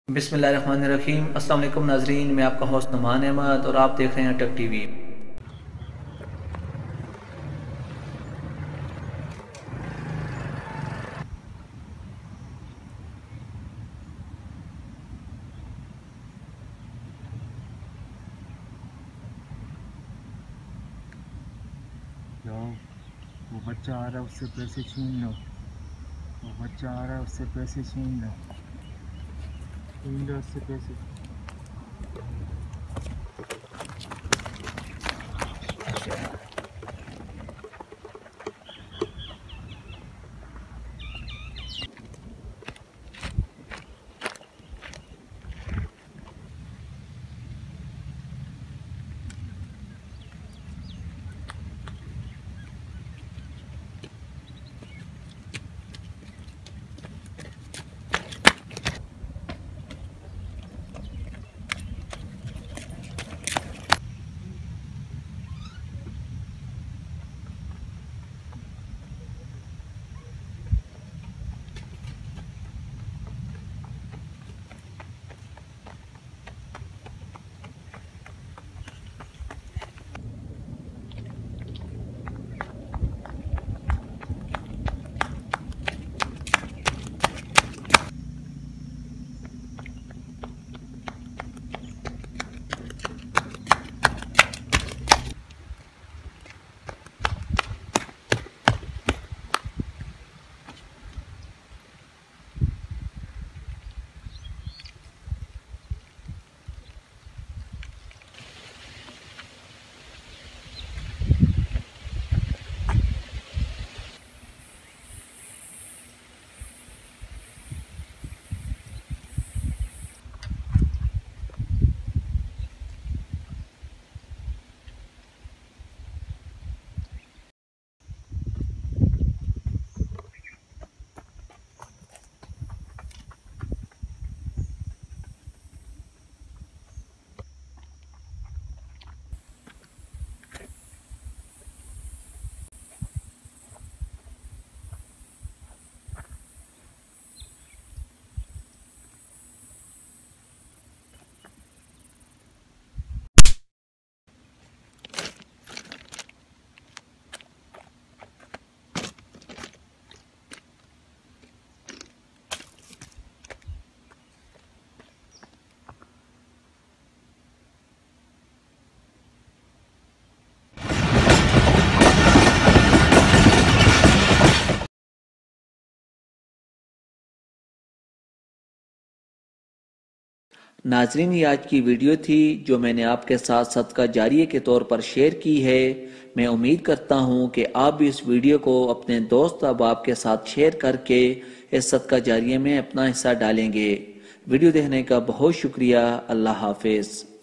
बिस्मिल्लाहिर्रहमानिर्रहीम। अस्सलाम वालेकुम नाजरीन, मैं आपका होस्ट नुमान अहमद और आप देख रहे हैं टेक टीवी। जाओ, वो बच्चा आ रहा है उससे पैसे छीन लो। वो बच्चा आ रहा है उससे पैसे छीन लो उससे पैसे। नाजरीन, ये आज की वीडियो थी जो मैंने आपके साथ सदका जारिये के तौर पर शेयर की है। मैं उम्मीद करता हूँ कि आप भी इस वीडियो को अपने दोस्त अहबाब के साथ शेयर करके इस सदका जारिये में अपना हिस्सा डालेंगे। वीडियो देखने का बहुत शुक्रिया। अल्लाह हाफिज।